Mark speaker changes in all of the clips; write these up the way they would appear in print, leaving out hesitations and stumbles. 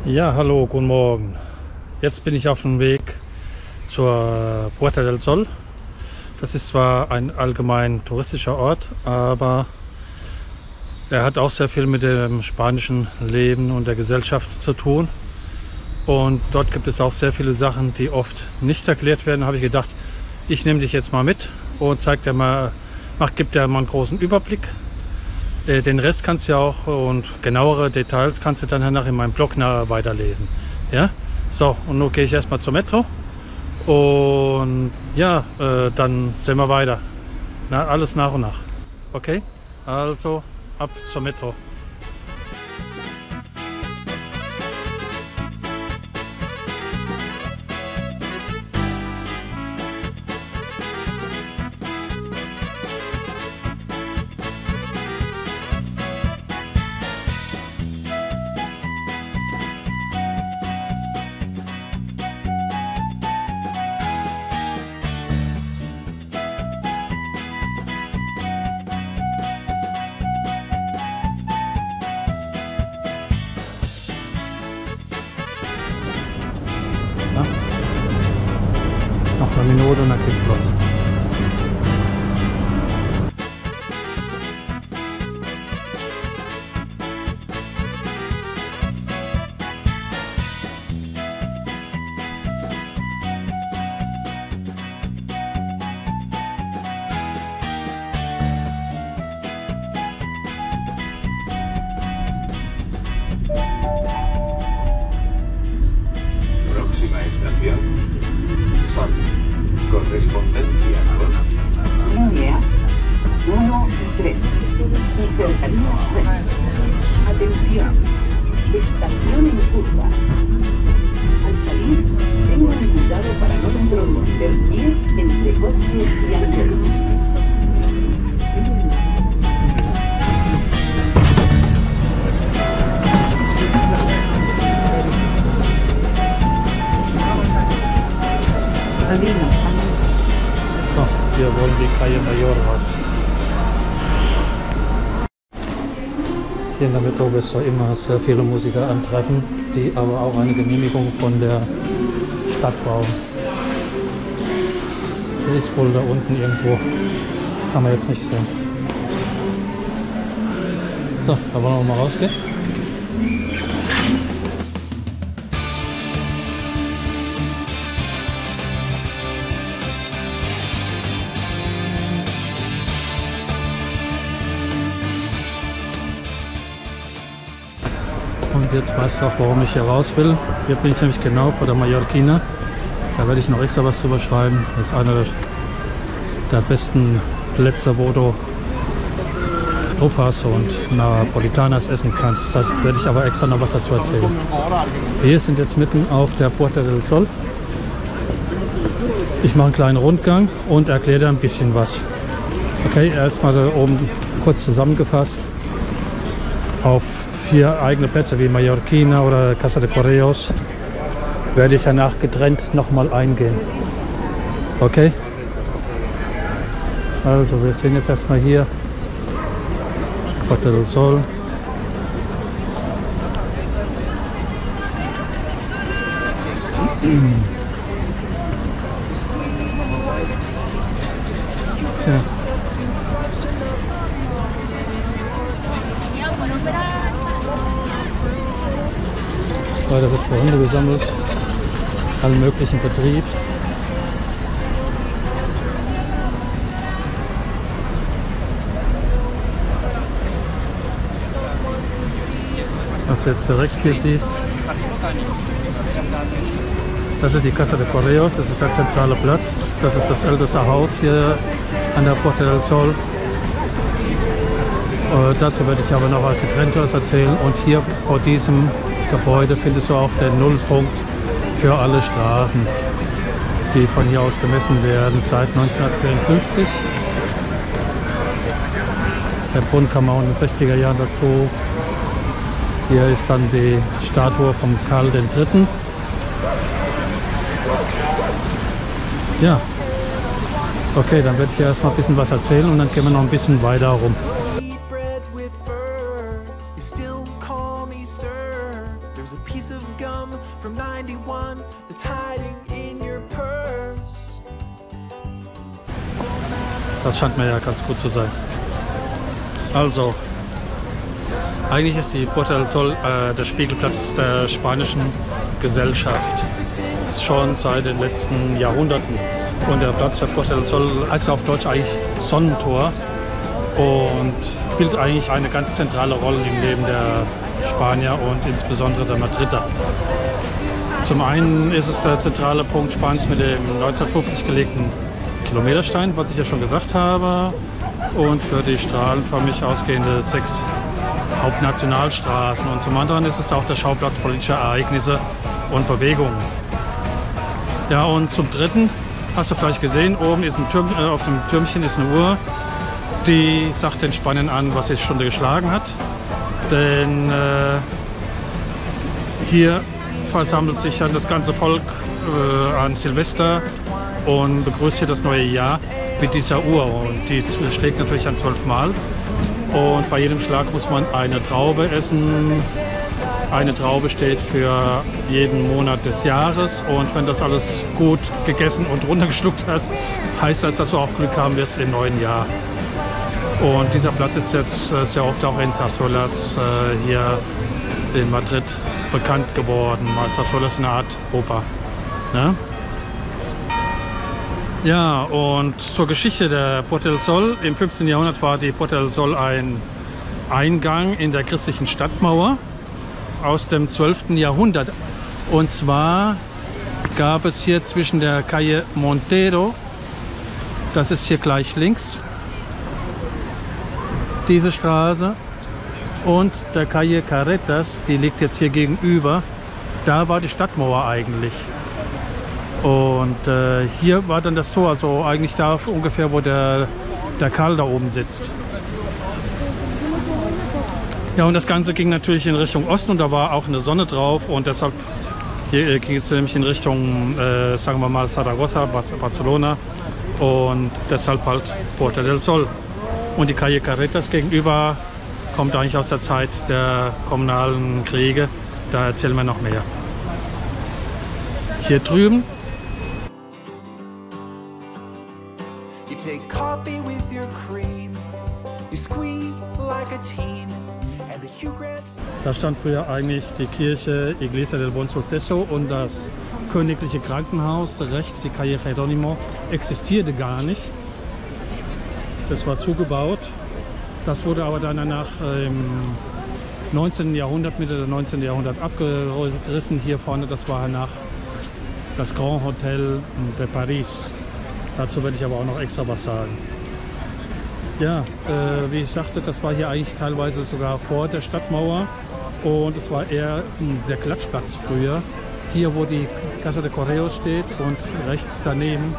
Speaker 1: Ja, hallo, guten Morgen. Jetzt bin ich auf dem Weg zur Puerta del Sol. Das ist zwar ein allgemein touristischer Ort, aber er hat auch sehr viel mit dem spanischen Leben und der Gesellschaft zu tun. Und dort gibt es auch sehr viele Sachen, die oft nicht erklärt werden. Da habe ich gedacht, ich nehme dich jetzt mal mit und zeig dir mal, gib dir mal einen großen Überblick. Den Rest kannst du ja auch und genauere Details kannst du dann danach in meinem Blog weiterlesen. Ja? So, und nun gehe ich erstmal zur Metro und ja, dann sehen wir weiter. Na, alles nach und nach. Okay, also ab zur Metro. Noch eine Minute und dann geht's los.
Speaker 2: Próxima estación, Sol. Correspondencia con línea 1 y 3 y cercanías 3. Atención, estación en curva. Al salir, tengan cuidado para no introducir pies entre coches y ángeles.
Speaker 1: So, wir wollen die Calle Mayor raus. Hier in der Metro wirst du immer sehr viele Musiker antreffen, die aber auch eine Genehmigung von der Stadt brauchen. Der ist wohl da unten irgendwo, kann man jetzt nicht sehen. So, da wollen wir mal rausgehen. Und jetzt weißt du auch, warum ich hier raus will. Hier bin ich nämlich genau vor der Mallorquina. Da werde ich noch extra was drüber schreiben. Das ist einer der besten Plätze, wo du Truffas und Napolitanas essen kannst. Da werde ich aber extra noch was dazu erzählen. Wir sind jetzt mitten auf der Puerta del Sol. Ich mache einen kleinen Rundgang und erkläre dir ein bisschen was. Okay, erstmal da oben kurz zusammengefasst. Auf 4 eigene Plätze wie Mallorquina oder Casa de Correos werde ich danach getrennt nochmal eingehen. Okay? Also wir sehen jetzt erstmal hier Puerta del Sol. Tja. Da wird für Hunde gesammelt, allen möglichen Betrieb. Was du jetzt direkt hier siehst, das ist die Casa de Correos, das ist der zentrale Platz, das ist das älteste Haus hier an der Puerta del Sol. Dazu werde ich aber noch getrennt was erzählen und hier vor diesem Gebäude findest du auch den Nullpunkt für alle Straßen, die von hier aus gemessen werden seit 1954. Der Brunnen kam auch in den 60er Jahren dazu. Hier ist dann die Statue von Karl III. Ja, okay, dann werde ich erstmal ein bisschen was erzählen und dann gehen wir noch ein bisschen weiter rum.
Speaker 3: There's a piece of gum from 91 that's hiding in your purse.
Speaker 1: Das scheint mir ja ganz gut zu sein. Also, eigentlich ist die Puerta del Sol der Spiegelplatz der spanischen Gesellschaft. Schon seit den letzten Jahrhunderten. Und der Platz der Puerta del Sol heißt auf Deutsch eigentlich Sonnentor und spielt eigentlich eine ganz zentrale Rolle im Leben der Spanier und insbesondere der Madrider. Zum einen ist es der zentrale Punkt Spaniens mit dem 1950 gelegten Kilometerstein, was ich ja schon gesagt habe, und für die strahlenförmig ausgehende 6 Hauptnationalstraßen. Und zum anderen ist es auch der Schauplatz politischer Ereignisse und Bewegungen. Ja, und zum dritten hast du vielleicht gesehen, oben ist auf dem Türmchen ist eine Uhr, die sagt den Spaniern an, was die Stunde geschlagen hat. Denn hier versammelt sich dann das ganze Volk an Silvester und begrüßt hier das neue Jahr mit dieser Uhr. Und die schlägt natürlich an 12 Mal. Und bei jedem Schlag muss man eine Traube essen. Eine Traube steht für jeden Monat des Jahres. Und wenn das alles gut gegessen und runtergeschluckt hast, heißt das, dass du auch Glück haben wirst im neuen Jahr. Und dieser Platz ist jetzt sehr oft auch in Zarzuelas hier in Madrid bekannt geworden. Zarzuelas ist eine Art Oper. Ne? Ja, und zur Geschichte der Puerta del Sol. Im 15. Jahrhundert war die Puerta del Sol ein Eingang in der christlichen Stadtmauer aus dem 12. Jahrhundert. Und zwar gab es hier zwischen der Calle Montero, das ist hier gleich links, diese Straße, und der Calle Carretas, die liegt jetzt hier gegenüber, da war die Stadtmauer eigentlich. Und hier war dann das Tor, also eigentlich da ungefähr, wo der Karl da oben sitzt. Ja, und das Ganze ging natürlich in Richtung Osten und da war auch eine Sonne drauf und deshalb hier ging es nämlich in Richtung, sagen wir mal, Zaragoza, Barcelona, und deshalb halt Puerta del Sol. Und die Calle Carretas gegenüber kommt eigentlich aus der Zeit der kommunalen Kriege, da erzählen wir noch mehr. Hier drüben da stand früher eigentlich die Kirche Iglesia del Buen Suceso und das königliche Krankenhaus. Rechts die Calle Jerónimo existierte gar nicht. Das war zugebaut. Das wurde aber dann danach im 19. Jahrhundert, Mitte des 19. Jahrhunderts abgerissen. Hier vorne, das war danach das Grand Hotel de Paris. Dazu werde ich aber auch noch extra was sagen. Ja, wie ich sagte, das war hier eigentlich teilweise sogar vor der Stadtmauer und es war eher der Klatschplatz früher. Hier, wo die Casa de Correos steht, und rechts daneben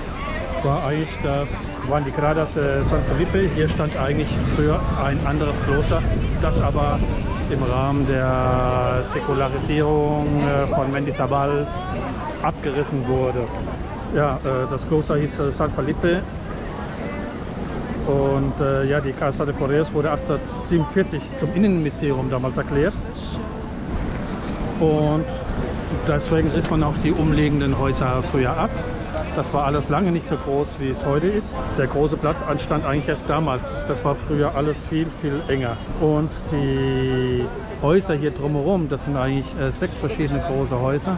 Speaker 1: waren die Gradas de San Felipe. Hier stand eigentlich früher ein anderes Kloster, das aber im Rahmen der Säkularisierung von Mendizábal abgerissen wurde. Ja, das Kloster hieß San Felipe. Und ja, die Casa de Correos wurde 1847 zum Innenministerium damals erklärt. Und deswegen riss man auch die umliegenden Häuser früher ab. Das war alles lange nicht so groß, wie es heute ist. Der große Platz entstand eigentlich erst damals. Das war früher alles viel, viel enger. Und die Häuser hier drumherum, das sind eigentlich 6 verschiedene große Häuser.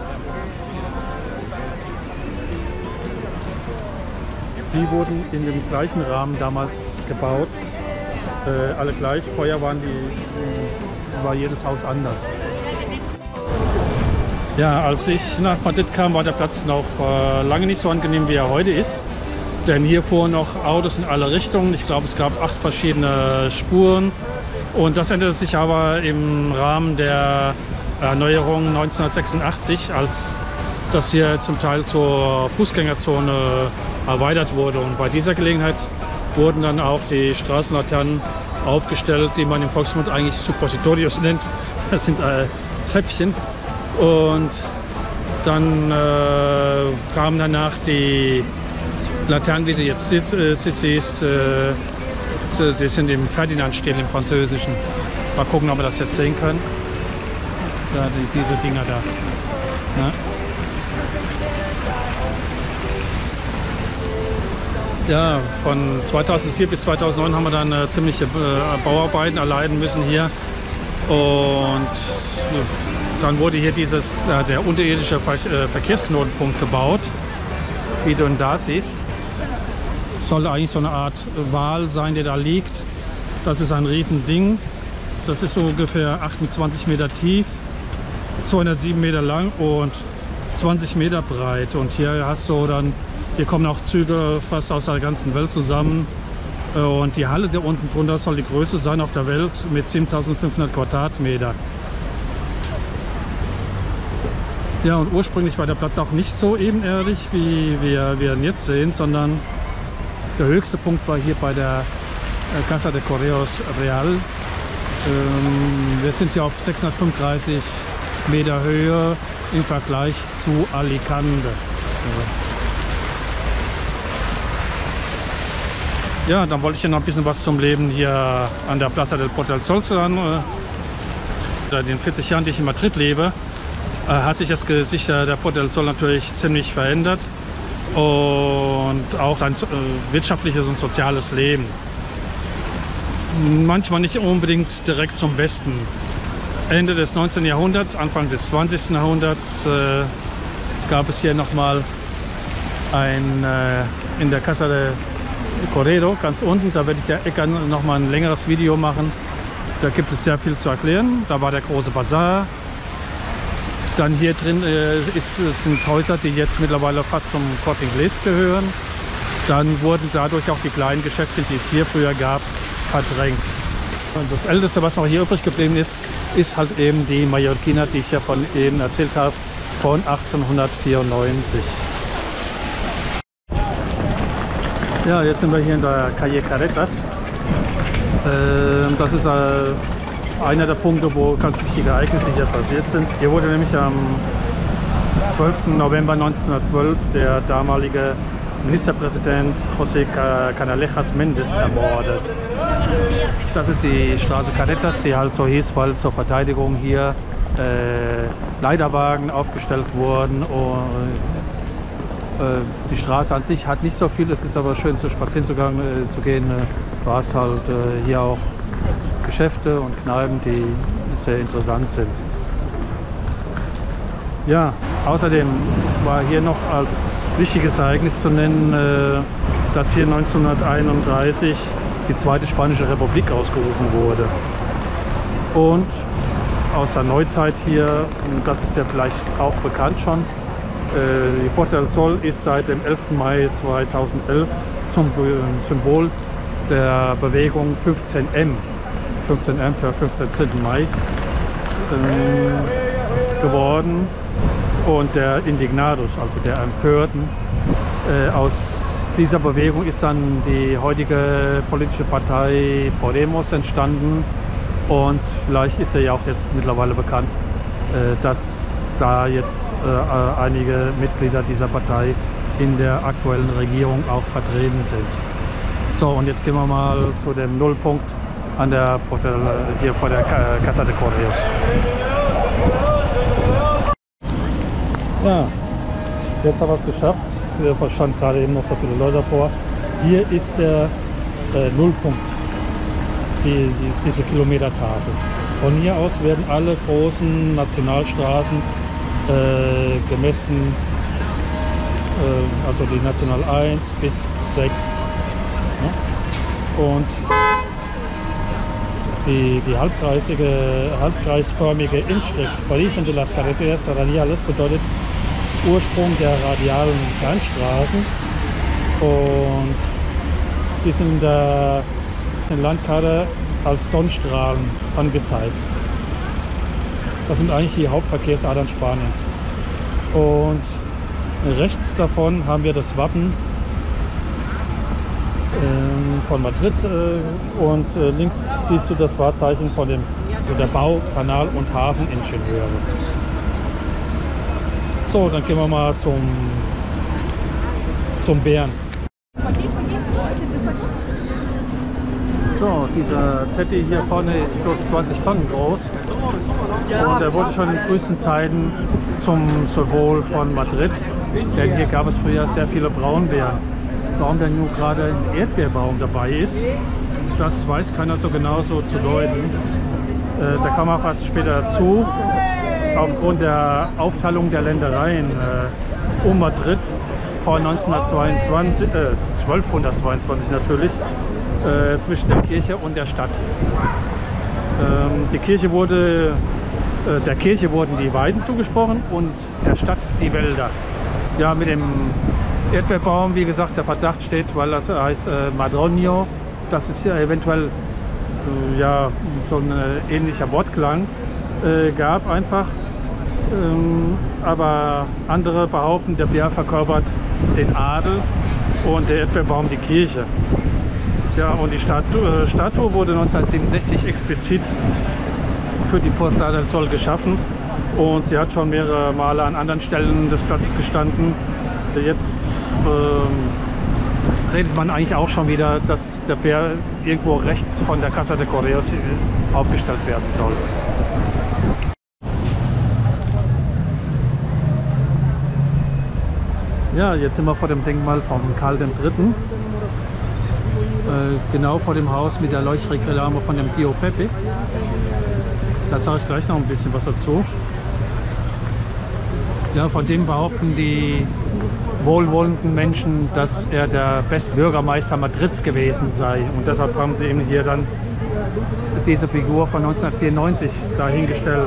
Speaker 1: Die wurden in dem gleichen Rahmen damals gebaut. Alle gleich. Vorher war jedes Haus anders. Ja, als ich nach Madrid kam, war der Platz noch lange nicht so angenehm, wie er heute ist. Denn hier fuhren noch Autos in alle Richtungen. Ich glaube, es gab 8 verschiedene Spuren. Und das änderte sich aber im Rahmen der Erneuerung 1986, als das hier zum Teil zur Fußgängerzone erweitert wurde. Und bei dieser Gelegenheit wurden dann auch die Straßenlaternen aufgestellt, die man im Volksmund eigentlich Suppositorios nennt. Das sind Zäpfchen. Und dann kamen danach die Laternen, wie du jetzt siehst, die sind im Ferdinand-Stil, im Französischen. Mal gucken, ob wir das jetzt sehen können. Da, diese Dinger da. Ja, von 2004 bis 2009 haben wir dann ziemliche Bauarbeiten erleiden müssen hier. Und dann wurde hier der unterirdische Verkehrsknotenpunkt gebaut, wie du da siehst. Soll eigentlich so eine Art Wal sein, der da liegt. Das ist ein Riesending. Das ist so ungefähr 28 Meter tief, 207 Meter lang und 20 Meter breit. Und hier hast du dann, hier kommen auch Züge fast aus der ganzen Welt zusammen. Und die Halle, der unten drunter, soll die größte sein auf der Welt mit 7500 Quadratmeter. Ja, und ursprünglich war der Platz auch nicht so ebenerdig, wie wir ihn jetzt sehen, sondern der höchste Punkt war hier bei der Casa de Correos Real. Wir sind hier auf 635 Meter Höhe im Vergleich zu Alicante. Ja, dann wollte ich ja noch ein bisschen was zum Leben hier an der Plaza del Puerta del Sol sagen. In den 40 Jahren, die ich in Madrid lebe, hat sich das Gesicht der Puerta del Sol natürlich ziemlich verändert und auch sein wirtschaftliches und soziales Leben. Manchmal nicht unbedingt direkt zum Besten. Ende des 19. Jahrhunderts, Anfang des 20. Jahrhunderts gab es hier nochmal in der Casa de Correro, ganz unten, da werde ich ja nochmal ein längeres Video machen. Da gibt es sehr viel zu erklären. Da war der große Bazar. Dann hier drin sind Häuser, die jetzt mittlerweile fast zum Corte Inglés gehören. Dann wurden dadurch auch die kleinen Geschäfte, die es hier früher gab, verdrängt. Und das Älteste, was noch hier übrig geblieben ist, ist halt eben die Mallorquina, die ich ja von eben erzählt habe, von 1894. Ja, jetzt sind wir hier in der Calle Carretas. Das ist einer der Punkte, wo ganz wichtige Ereignisse hier passiert sind. Hier wurde nämlich am 12. November 1912 der damalige Ministerpräsident José Canalejas Méndez ermordet. Das ist die Straße Carretas, die halt so hieß, weil zur Verteidigung hier Leiterwagen aufgestellt wurden. Und die Straße an sich hat nicht so viel, es ist aber schön zu spazieren zu gehen. Du hast halt hier auch Geschäfte und Kneipen, die sehr interessant sind. Ja, außerdem war hier noch als wichtiges Ereignis zu nennen, dass hier 1931 die Zweite Spanische Republik ausgerufen wurde. Und aus der Neuzeit hier, das ist ja vielleicht auch bekannt schon, die Puerta del Sol ist seit dem 11. Mai 2011 zum Symbol der Bewegung 15M für 15. Mai geworden. Und der Indignados, also der Empörten, aus dieser Bewegung ist dann die heutige politische Partei Podemos entstanden. Und vielleicht ist ja auch jetzt mittlerweile bekannt, dass da jetzt einige Mitglieder dieser Partei in der aktuellen Regierung auch vertreten sind. So, und jetzt gehen wir mal zu dem Nullpunkt an der hier vor der Casa de Correos. Ja, jetzt haben wir es geschafft. Hier standen gerade eben noch so viele Leute davor. Hier ist der Nullpunkt, diese Kilometertafel. Von hier aus werden alle großen Nationalstraßen gemessen, also die National 1 bis 6. Ja? Und die halbkreisförmige Inschrift Origen de las Carreteras Radiales bedeutet Ursprung der radialen Fernstraßen, und die sind in der Landkarte als Sonnenstrahlen angezeigt. Das sind eigentlich die Hauptverkehrsadern Spaniens. Und rechts davon haben wir das Wappen von Madrid und links siehst du das Wahrzeichen von der Bau-, Kanal- und Hafeningenieure. So, dann gehen wir mal zum Bären. So, dieser Teddy hier vorne ist bloß 20 Tonnen groß und er wurde schon in frühesten Zeiten zum Symbol von Madrid, denn hier gab es früher sehr viele Braunbären. Warum denn nun gerade ein Erdbeerbaum dabei ist, das weiß keiner so genau so zu deuten. Da kam auch erst später dazu, aufgrund der Aufteilung der Ländereien um Madrid vor 1222 natürlich, zwischen der Kirche und der Stadt. Der Kirche wurden die Weiden zugesprochen und der Stadt die Wälder. Ja, mit dem Erdbeerbaum, wie gesagt, der Verdacht steht, weil das heißt Madroño, dass es ja eventuell ja, so ein ähnlicher Wortklang gab einfach. Aber andere behaupten, der Bär verkörpert den Adel und der Erdbeerbaum die Kirche. Ja, und die Statue wurde 1967 explizit für die Puerta del Sol geschaffen und sie hat schon mehrere Male an anderen Stellen des Platzes gestanden. Jetzt redet man eigentlich auch schon wieder, dass der Bär irgendwo rechts von der Casa de Correos aufgestellt werden soll. Ja, jetzt sind wir vor dem Denkmal von Karl III. Genau vor dem Haus mit der Leuchtreklame von dem Tio Pepe. Da sage ich gleich noch ein bisschen was dazu. Ja, von dem behaupten die wohlwollenden Menschen, dass er der beste Bürgermeister Madrids gewesen sei. Und deshalb haben sie eben hier dann diese Figur von 1994 dahingestellt.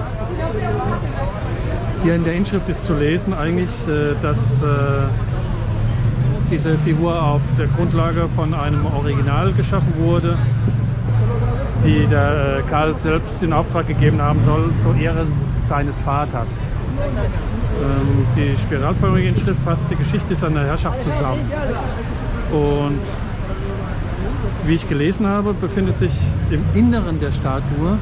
Speaker 1: Hier in der Inschrift ist zu lesen eigentlich, dass diese Figur auf der Grundlage von einem Original geschaffen wurde, die der Karl selbst in Auftrag gegeben haben soll, zur Ehre seines Vaters. Die spiralförmige Inschrift fasst die Geschichte seiner Herrschaft zusammen. Und wie ich gelesen habe, befindet sich im Inneren der Statue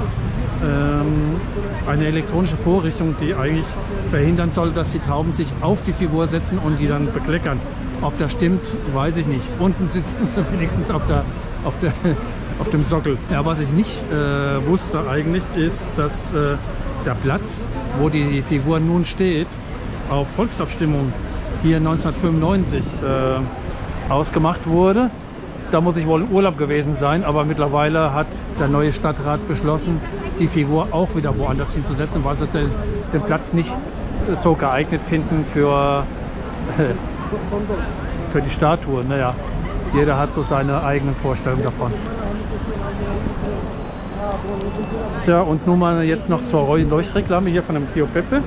Speaker 1: eine elektronische Vorrichtung, die eigentlich verhindern soll, dass die Tauben sich auf die Figur setzen und die dann bekleckern. Ob das stimmt, weiß ich nicht. Unten sitzen sie wenigstens auf dem Sockel. Ja, was ich nicht wusste eigentlich, ist, dass der Platz, wo die Figur nun steht, auf Volksabstimmung hier 1995 ausgemacht wurde. Da muss ich wohl im Urlaub gewesen sein, aber mittlerweile hat der neue Stadtrat beschlossen, die Figur auch wieder woanders hinzusetzen, weil sie den Platz nicht so geeignet finden für die Statue. Naja, jeder hat so seine eigenen Vorstellungen davon. Ja, und nun mal jetzt noch zur Leuchtreklame hier von dem Tio Pepe.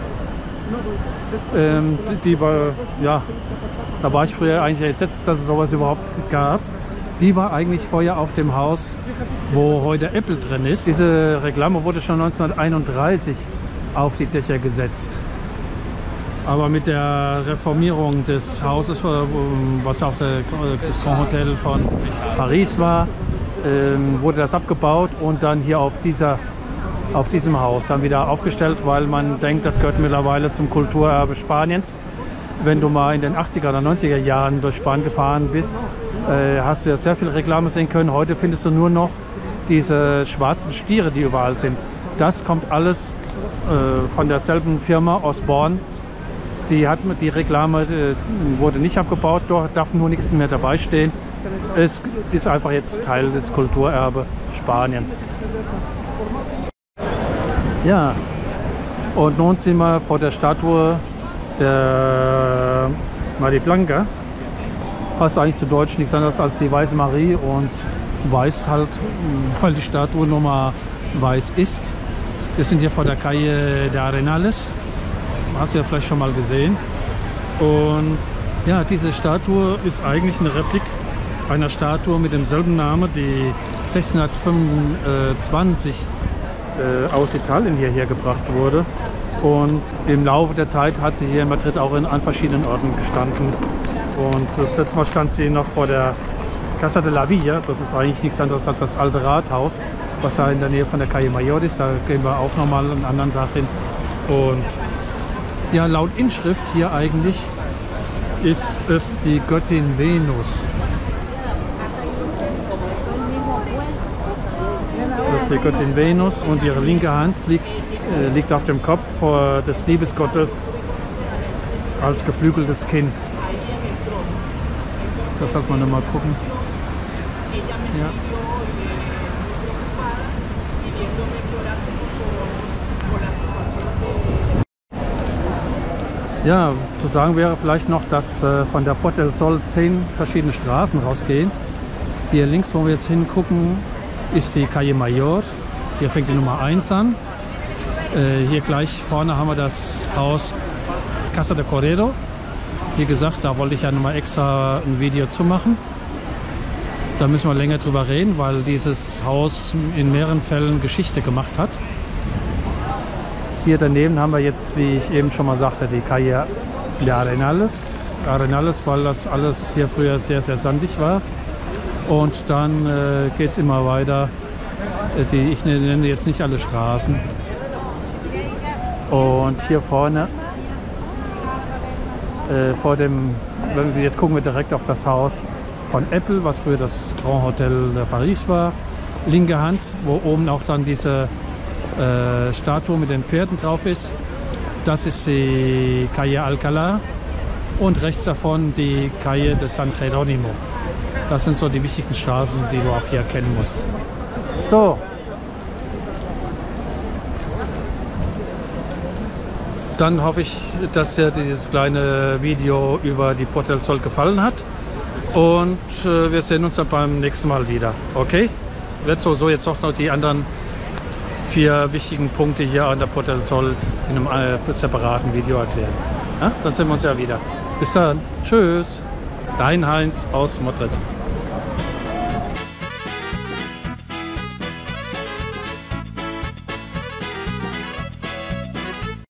Speaker 1: Die war, ja, da war ich früher eigentlich entsetzt, dass es sowas überhaupt gab. Die war eigentlich vorher auf dem Haus, wo heute Apple drin ist. Diese Reklame wurde schon 1931 auf die Dächer gesetzt. Aber mit der Reformierung des Hauses, was auch das Grand Hotel von Paris war, wurde das abgebaut und dann hier auf diesem Haus dann wieder aufgestellt, weil man denkt, das gehört mittlerweile zum Kulturerbe Spaniens. Wenn du mal in den 80er oder 90er Jahren durch Spanien gefahren bist, hast du ja sehr viel Reklame sehen können. Heute findest du nur noch diese schwarzen Stiere, die überall sind. Das kommt alles von derselben Firma aus Born. Die Reklame wurde nicht abgebaut, dort darf nur nichts mehr dabei stehen. Es ist einfach jetzt Teil des Kulturerbe Spaniens. Ja, und nun sind wir vor der Statue der Marie Blanca. Passt eigentlich zu Deutsch nichts anderes als die Weiße Marie und weiß halt, weil die Statue nun mal weiß ist. Wir sind hier vor der Calle de Arenales. Hast du ja vielleicht schon mal gesehen. Und ja, diese Statue ist eigentlich eine Replik einer Statue mit demselben Namen, die 1625 aus Italien hierher gebracht wurde. Und im Laufe der Zeit hat sie hier in Madrid auch an verschiedenen Orten gestanden. Und das letzte Mal stand sie noch vor der Casa de la Villa. Das ist eigentlich nichts anderes als das alte Rathaus, was da in der Nähe von der Calle Mayor ist. Da gehen wir auch nochmal einen anderen Tag hin. Und ja, laut Inschrift hier eigentlich ist es die Göttin Venus. die Göttin Venus und ihre linke Hand liegt auf dem Kopf des Liebesgottes als geflügeltes Kind. Das sollte man nochmal gucken. Ja. Ja, zu sagen wäre vielleicht noch, dass von der Puerta del Sol 10 verschiedene Straßen rausgehen. Hier links, wo wir jetzt hingucken, ist die Calle Mayor. Hier fängt die Nummer 1 an. Hier gleich vorne haben wir das Haus Casa de Correro. Wie gesagt, da wollte ich ja nochmal extra ein Video zu machen. Da müssen wir länger drüber reden, weil dieses Haus in mehreren Fällen Geschichte gemacht hat. Hier daneben haben wir jetzt, wie ich eben schon mal sagte, die Calle de Arenales. Arenales, weil das alles hier früher sehr, sehr sandig war. Und dann geht es immer weiter. Ich nenne jetzt nicht alle Straßen. Und hier vorne, jetzt gucken wir direkt auf das Haus von Apple, was früher das Grand Hotel de Paris war. Linke Hand, wo oben auch dann diese Statue mit den Pferden drauf ist. Das ist die Calle Alcalá und rechts davon die Calle de San Jerónimo. Das sind so die wichtigsten Straßen, die du auch hier kennen musst. So. Dann hoffe ich, dass dir dieses kleine Video über die Puerta del Sol gefallen hat. Und wir sehen uns dann beim nächsten Mal wieder. Okay? Ich werde sowieso jetzt noch die anderen 4 wichtigen Punkte hier an der Puerta del Sol in einem separaten Video erklären. Ja? Dann sehen wir uns ja wieder. Bis dann. Tschüss. Dein Heinz aus Madrid.